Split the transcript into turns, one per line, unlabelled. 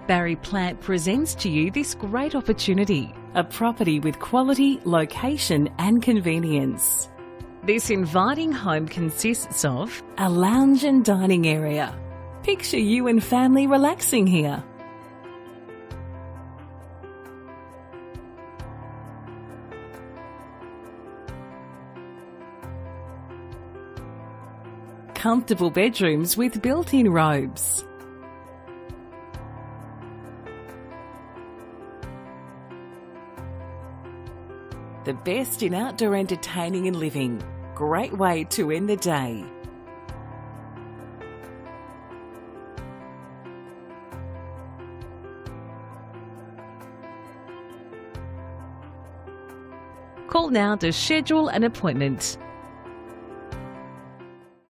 Barry Plant presents to you this great opportunity, a property with quality, location and convenience. This inviting home consists of a lounge and dining area. Picture you and family relaxing here. Comfortable bedrooms with built-in robes. The best in outdoor entertaining and living. Great way to end the day. Call now to schedule an appointment.